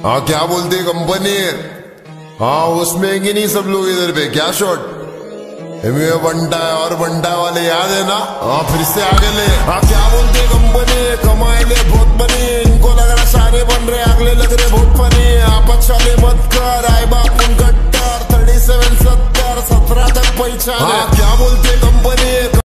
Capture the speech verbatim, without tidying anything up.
हाँ क्या बोलती है कंपनी? हाँ उसमें कि नहीं सब लोग इधर पे क्या शॉट बंटा है और बंटा वाले याद है ना? हाँ फिर से आगे ले। हाँ क्या बोलते है कंपनी? कमाए ले बहुत बनी, इनको लग रहा सारे बन रहे, अगले लग रहे बहुत फनी। आपस वाले मत कर, आए बाप उन गट्टर थर्टी सेवन सत्तर सत्रह तक पहचान।